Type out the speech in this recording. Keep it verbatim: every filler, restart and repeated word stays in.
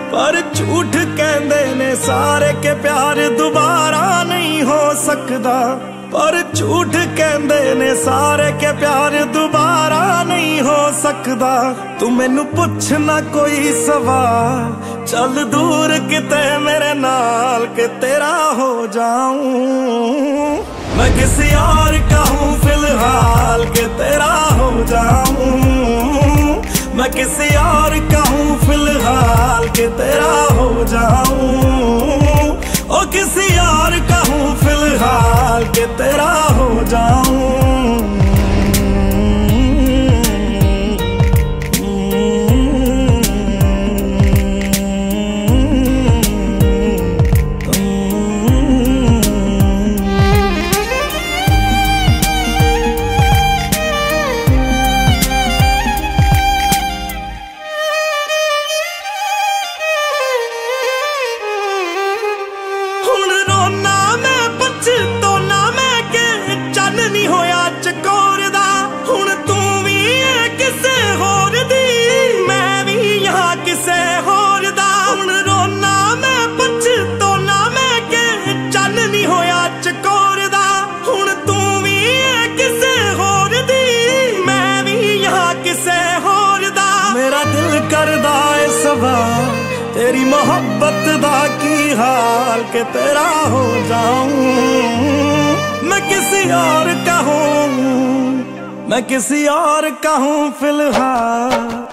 पर झूठ कहंदे ने सारे के प्यार दोबारा नहीं हो सकदा। पर झूठ कहंदे ने सारे के प्यार दोबारा नहीं हो सकदा। तू मैनू पुछ ना कोई सवाल, चल दूर किते मेरे नाल के तेरा हो जाऊं। मैं किसी और का हूँ फिलहाल के तेरा हो जाऊं। मैं किसी और का हूँ फिलहाल के तेरा हो जाऊं। ओ किसी और का हूँ फिलहाल के तेरा हो जाऊं। करदा है सवाल तेरी मोहब्बत दा की हाल के तेरा हो जाऊं। मैं किसी और का हूँ, मैं किसी और का हूँ फिलहाल।